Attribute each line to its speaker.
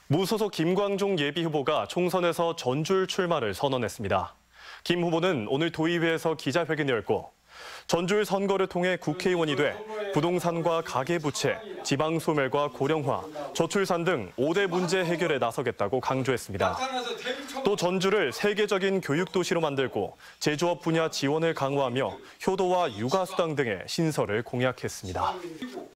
Speaker 1: 무소속 김광종 예비후보가 총선에서 전줄 출마를 선언했습니다. 김 후보는 오늘 도의회에서 기자회견을 열고 전줄 선거를 통해 국회의원이 돼 부동산과 가계부채, 지방소멸과 고령화, 저출산 등 5대 문제 해결에 나서겠다고 강조했습니다. 또 전주를 세계적인 교육도시로 만들고 제조업 분야 지원을 강화하며 효도와 육아수당 등의 신설을 공약했습니다.